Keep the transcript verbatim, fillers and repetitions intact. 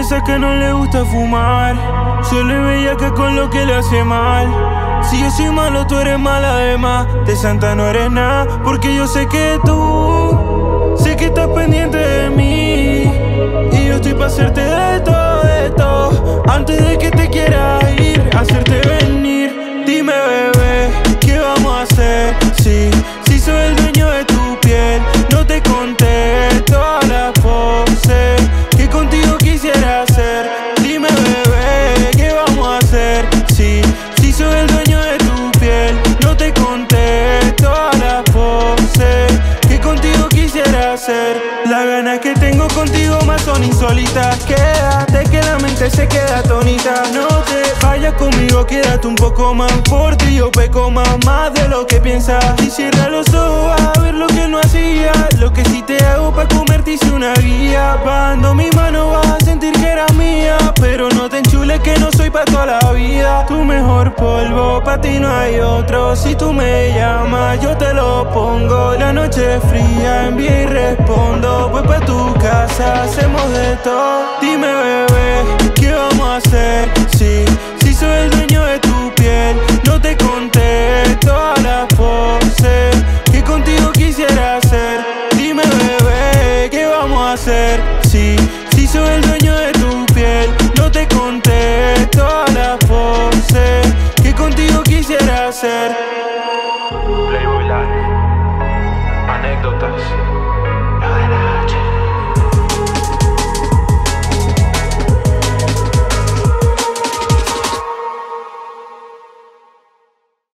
Confiesa que no le gusta fumar, solo es bellaca con lo que le hace mal. Si yo soy malo, tú eres mala además. De santa no eres nada, porque yo sé que tú, sé que estás pendiente de mí, y yo estoy pa' hacerte de todo, de todo. Antes de que te quieras ir, hacerte venir. Dime, bebé, ¿qué vamos a hacer? Si, si soy el dueño de tu piel. No te conté todas las poses que contigo quisiera hacer. Dime, bebé, ¿qué vamos a hacer? Si, si soy el dueño de tu piel. No te conté todas las poses que contigo quisiera hacer. Las ganas que tengo contigo más son insólitas. Quédate que la mente se queda atónita. No te vayas conmigo, quédate un poco más. Por ti yo peco más, más de lo que piensas. Y cierra los ojos a ver lo que no hacía. Lo que sí te hago pa' comerte hice una guía. Bajando mi mano vas a sentir que eras mía, pero no te enchules que no soy pa' toda la vida. Tu mejor polvo, pa' ti no hay otro. Si tú me llamas yo te lo pongo. La noche es fría, envía y respondo. Voy pa' tu casa, hacemos de todo. Dime, bebé, ¿qué vamos a hacer? Si, si soy el dueño de tu piel. No te conté todas las poses que contigo quisiera hacer. Dime, bebé, ¿qué vamos a hacer? Si, si soy el dueño de tu piel. No te conté todas las poses que contigo quisiera hacer.